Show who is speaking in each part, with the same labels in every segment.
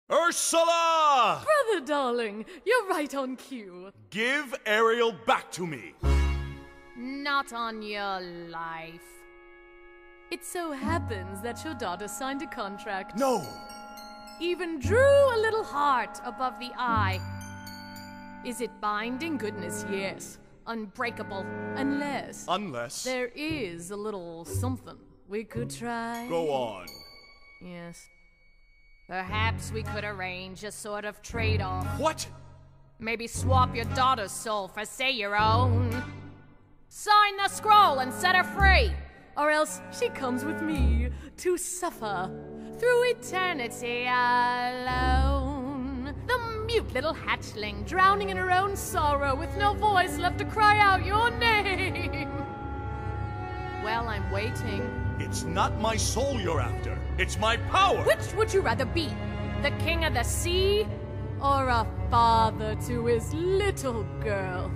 Speaker 1: Ursula!
Speaker 2: Brother darling, you're right on cue.
Speaker 1: Give Ariel back to me.
Speaker 2: Not on your life. It so happens that your daughter signed a contract.
Speaker 1: No!
Speaker 2: Even drew a little heart above the eye. Is it binding? Goodness, yes. Unbreakable. Unless there is a little something we could try.
Speaker 1: Go on.
Speaker 2: Yes. Perhaps we could arrange a sort of trade-off.
Speaker 1: What?
Speaker 2: Maybe swap your daughter's soul for, say, your own. Sign the scroll and set her free. Or else she comes with me to suffer through eternity alone. The mute little hatchling drowning in her own sorrow with no voice left to cry out your name. Well, I'm waiting.
Speaker 1: It's not my soul you're after. It's my power!
Speaker 2: Which would you rather be? The king of the sea? Or a father to his little girl?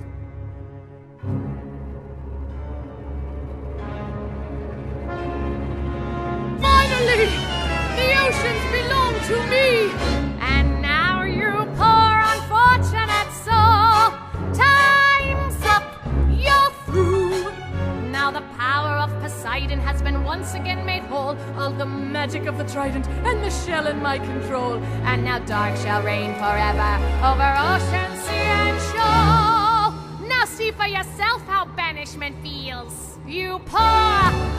Speaker 2: Finally! The oceans belong to me! And now you poor unfortunate soul! Time's up! You're through! Now the power of Poseidon has been once again made whole. All the magic of the trident and the shell in my control. And now dark shall reign forever over ocean, sea, and shore. Now see for yourself how banishment feels. You poor